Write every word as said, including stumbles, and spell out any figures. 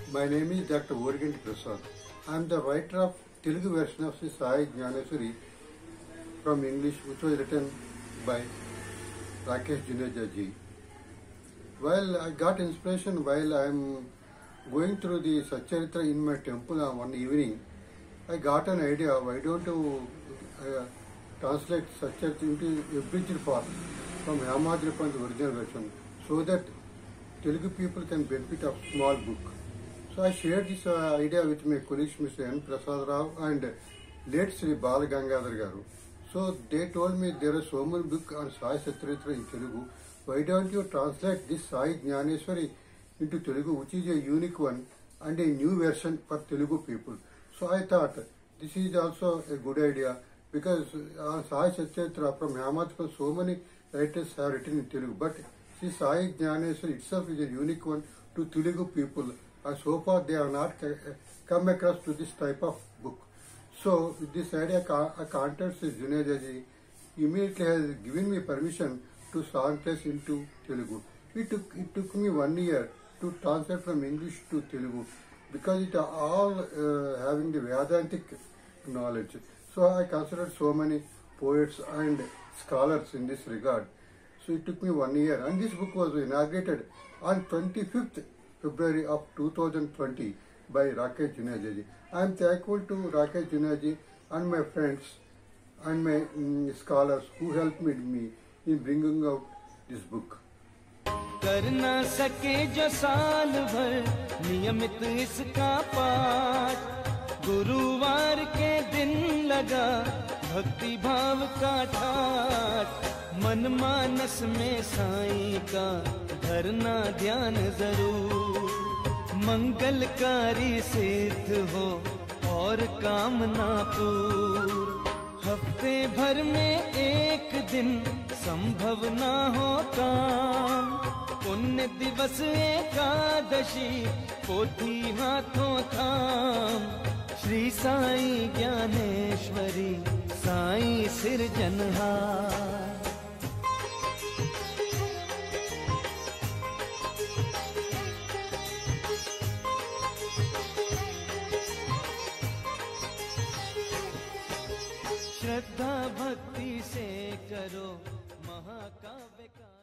My name is Doctor Origanti Prasad. I am the writer of Telugu version of Sri Sai Jnaneshwari from English, which was written by Rakesh Juneja ji. While I got inspiration while I am going through the Satcharitra in my temple on one evening, I got an idea, why don't you uh, translate Satcharitra into abridged form from Yamadri Panth original version, so that Telugu people can benefit of small book. So I shared this uh, idea with my colleagues, Mister N. Prasad Rao and late Sri Bala Gangadhar Garu. So they told me there is so many book on Sai Satcharitra in Telugu. Why don't you translate this Sai Jnaneshwari into Telugu, which is a unique one and a new version for Telugu people. So I thought this is also a good idea, because on Sai Satcharitra from Yamadri, so many writers have written in Telugu, but Sri Sai Jnaneshwari itself is a unique one to Telugu people. And so far they have not come across to this type of book. So with this idea, I contacted Juneja ji. Immediately has given me permission to translate into Telugu. It took it took me one year to translate from English to Telugu, because it are all uh, having the Vedantic knowledge. So I considered so many poets and scholars in this regard. So it took me one year, and this book was inaugurated on twenty-fifth February of two thousand twenty by Rakesh Juneja ji. I am thankful to Rakesh Juneja ji and my friends and my um, scholars who helped me, me in bringing out this book. कर ना सके जो साल भर नियमित इसका पाठ, गुरुवार के दिन लगा भक्ति भाव का ठाठ, मन मानस में साईं का धरना ध्यान जरूर, मंगलकारी सिद्ध हो और कामना पूर्ण। हफ्ते भर में एक दिन संभव ना हो काम, पुण्य दिवस एकादशी पोथी हाथों थाम, श्री साई ज्ञानेश्वरी साई सिरजनहार। श्रद्धा भक्ति से करो महाकाव्य का